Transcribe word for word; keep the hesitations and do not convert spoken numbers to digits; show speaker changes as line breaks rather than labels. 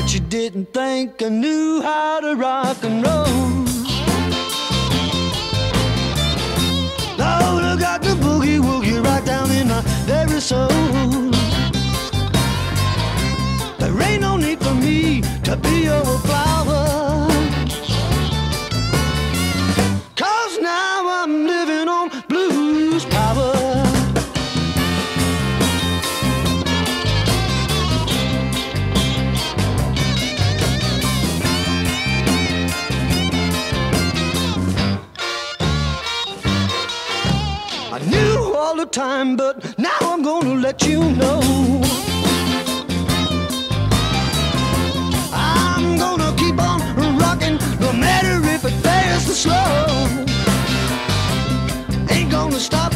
Bet you didn't think I knew how to rock and roll. Lord, I got the boogie woogie right down in my very soul. There ain't no need for me to be your flower, 'cause now I'm living on blues power. I knew all the time, but now I'm gonna let you know. I'm gonna keep on rocking, no matter if it fast or slow. Ain't gonna stop